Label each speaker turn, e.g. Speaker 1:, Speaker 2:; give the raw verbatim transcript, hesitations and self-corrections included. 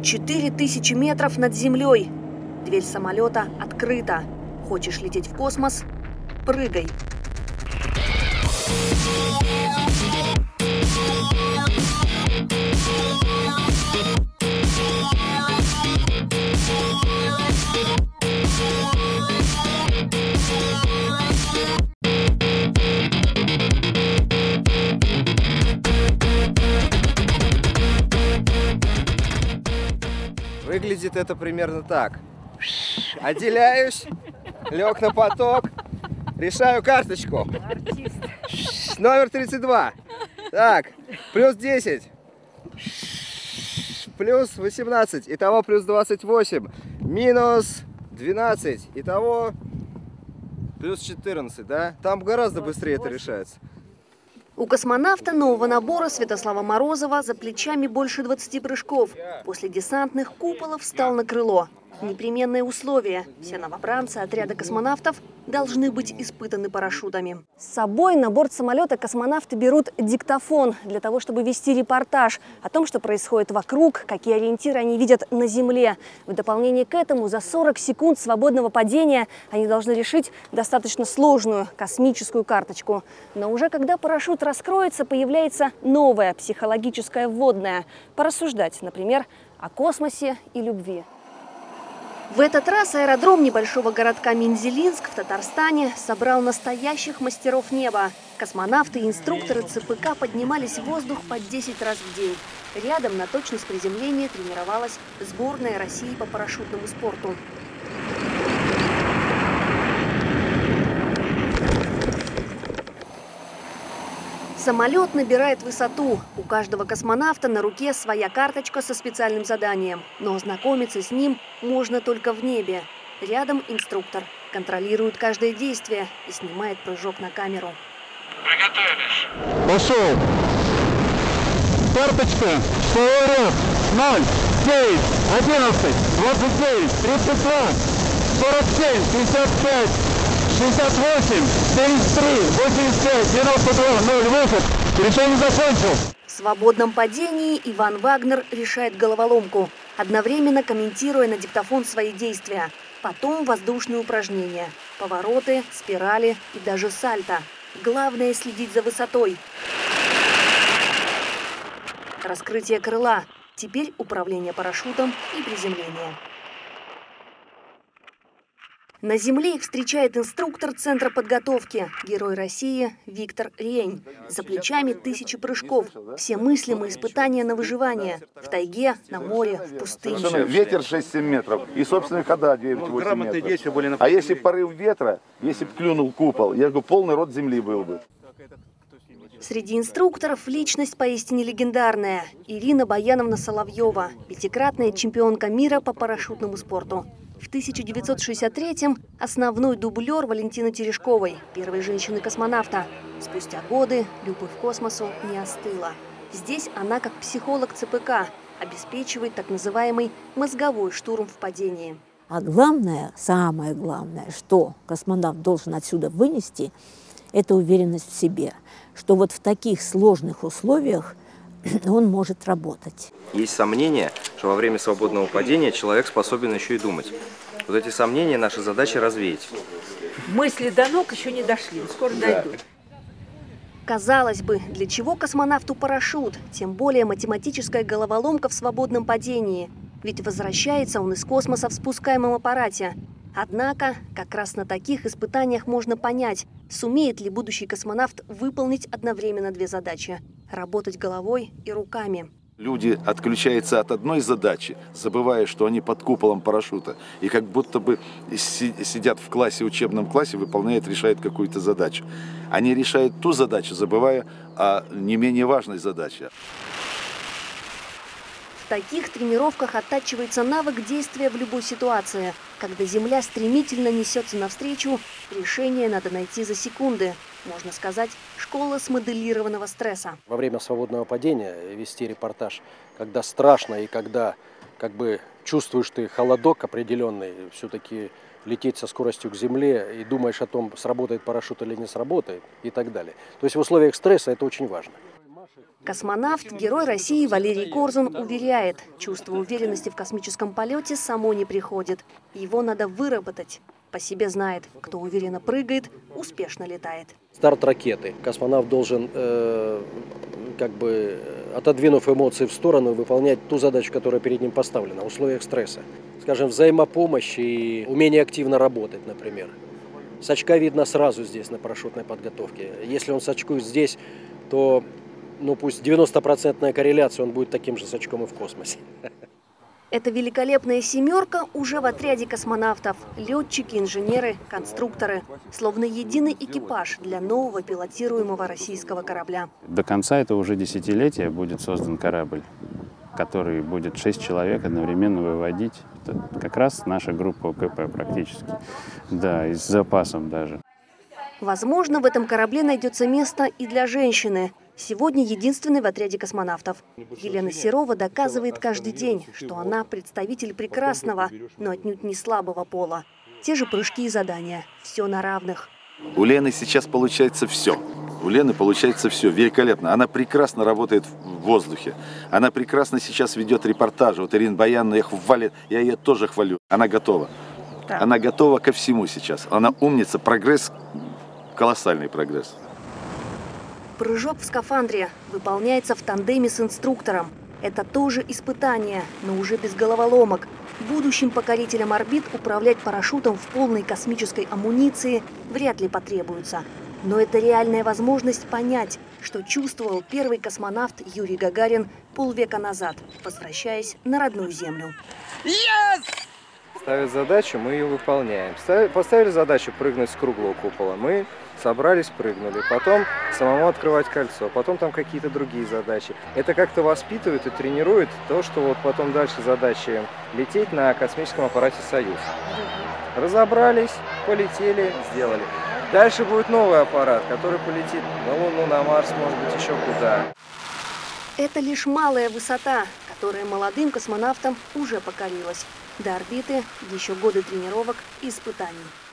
Speaker 1: четыре тысячи метров над землей. Дверь самолета открыта. Хочешь лететь в космос? Прыгай.
Speaker 2: Выглядит это примерно так. Отделяюсь, лег на поток, решаю карточку. Артист. Номер тридцать два. Так, плюс десять. Плюс восемнадцать. Итого плюс двадцать восемь. Минус двенадцать. Итого плюс четырнадцать, да? Там гораздо быстрее это решается.
Speaker 1: У космонавта нового набора Святослава Морозова за плечами больше двадцати прыжков. После десантных куполов встал на крыло. Непременное условие. Все новобранцы отряда космонавтов должны быть испытаны парашютами. С собой на борт самолета космонавты берут диктофон для того, чтобы вести репортаж о том, что происходит вокруг, какие ориентиры они видят на Земле. В дополнение к этому за сорок секунд свободного падения они должны решить достаточно сложную космическую карточку. Но уже когда парашют раскроется, появляется новая психологическая вводная. Порассуждать, например, о космосе и любви. В этот раз аэродром небольшого городка Мензелинск в Татарстане собрал настоящих мастеров неба. Космонавты и инструкторы ЦПК поднимались в воздух по десять раз в день. Рядом на точность приземления тренировалась сборная России по парашютному спорту. Самолет набирает высоту. У каждого космонавта на руке своя карточка со специальным заданием. Но ознакомиться с ним можно только в небе. Рядом инструктор. Контролирует каждое действие и снимает прыжок на камеру.
Speaker 3: Приготовились.
Speaker 4: Пошел. Карточка. Поворот. ноль, девять, одиннадцать, двадцать девять, тридцать два, сорок семь, пятьдесят пять. шестьдесят восемь, семьдесят три, восемьдесят пять, девяносто два, ноль, выход. Решение закончил.
Speaker 1: В свободном падении Иван Вагнер решает головоломку, одновременно комментируя на диктофон свои действия. Потом воздушные упражнения, повороты, спирали и даже сальто. Главное следить за высотой. Раскрытие крыла. Теперь управление парашютом и приземление. На земле их встречает инструктор Центра подготовки, герой России Виктор Рень. За плечами тысячи прыжков. Все мыслимые испытания на выживание. В тайге, на море, в пустыне.
Speaker 5: Ветер шесть-семь метров и собственная хода девять-восемь метров. А если порыв ветра, если бы клюнул купол, я говорю, полный рот земли был бы.
Speaker 1: Среди инструкторов личность поистине легендарная. Ирина Баяновна Соловьева, пятикратная чемпионка мира по парашютному спорту. В тысяча девятьсот шестьдесят третьем основной дублер Валентины Терешковой, первой женщины-космонавта. Спустя годы любовь к космосу не остыла. Здесь она, как психолог ЦПК, обеспечивает так называемый мозговой штурм в падении.
Speaker 6: А главное, самое главное, что космонавт должен отсюда вынести, это уверенность в себе, что вот в таких сложных условиях он может работать.
Speaker 2: Есть сомнения, что во время свободного падения человек способен еще и думать. Вот эти сомнения наша задача развеять.
Speaker 7: Мысли до ног еще не дошли, скоро
Speaker 2: Да.
Speaker 7: дойдут.
Speaker 1: Казалось бы, для чего космонавту парашют, тем более математическая головоломка в свободном падении? Ведь возвращается он из космоса в спускаемом аппарате. Однако, как раз на таких испытаниях можно понять, сумеет ли будущий космонавт выполнить одновременно две задачи – работать головой и руками.
Speaker 5: Люди отключаются от одной задачи, забывая, что они под куполом парашюта, и как будто бы сидят в классе, учебном классе, выполняют, решают какую-то задачу. Они решают ту задачу, забывая о не менее важной задаче.
Speaker 1: В таких тренировках оттачивается навык действия в любой ситуации. Когда Земля стремительно несется навстречу, решение надо найти за секунды. Можно сказать, школа смоделированного стресса.
Speaker 8: Во время свободного падения вести репортаж, когда страшно и когда как бы чувствуешь ты холодок определенный, все-таки лететь со скоростью к земле и думаешь о том, сработает парашют или не сработает и так далее. То есть в условиях стресса это очень важно.
Speaker 1: Космонавт, герой России Валерий Корзун уверяет, чувство уверенности в космическом полете само не приходит. Его надо выработать. По себе знает, кто уверенно прыгает, успешно летает.
Speaker 8: Старт ракеты. Космонавт должен, э, как бы, отодвинув эмоции в сторону, выполнять ту задачу, которая перед ним поставлена в условиях стресса. Скажем, взаимопомощь и умение активно работать, например. Сачка видно сразу здесь на парашютной подготовке. Если он сачкует здесь, то, ну пусть девяностопроцентная корреляция, он будет таким же сачком и в космосе.
Speaker 1: Эта великолепная семерка уже в отряде космонавтов. Летчики, инженеры, конструкторы. Словно единый экипаж для нового пилотируемого российского корабля.
Speaker 9: До конца этого уже десятилетия будет создан корабль, который будет шесть человек одновременно выводить. Это как раз наша группа КП практически. Да, и с запасом даже.
Speaker 1: Возможно, в этом корабле найдется место и для женщины. Сегодня единственной в отряде космонавтов. Елена Серова доказывает каждый день, что она представитель прекрасного, но отнюдь не слабого пола. Те же прыжки и задания. Все на равных.
Speaker 5: У Лены сейчас получается все. У Лены получается все великолепно. Она прекрасно работает в воздухе. Она прекрасно сейчас ведет репортажи. Вот Ирина Баяновна, я хвалю, я ее тоже хвалю. Она готова. Да. Она готова ко всему сейчас. Она умница. Прогресс, колоссальный прогресс.
Speaker 1: Прыжок в скафандре выполняется в тандеме с инструктором. Это тоже испытание, но уже без головоломок. Будущим покорителям орбит управлять парашютом в полной космической амуниции вряд ли потребуется. Но это реальная возможность понять, что чувствовал первый космонавт Юрий Гагарин полвека назад, возвращаясь на родную Землю.
Speaker 10: Yes! Ставят задачу, мы ее выполняем. Поставили задачу прыгнуть с круглого купола. Мы собрались, прыгнули. Потом самому открывать кольцо. Потом там какие-то другие задачи. Это как-то воспитывает и тренирует то, что вот потом дальше задачи лететь на космическом аппарате «Союз». Разобрались, полетели, сделали. Дальше будет новый аппарат, который полетит на Луну, на Марс, может быть, еще куда.
Speaker 1: Это лишь малая высота, которая молодым космонавтам уже покорилась. До орбиты еще годы тренировок и испытаний.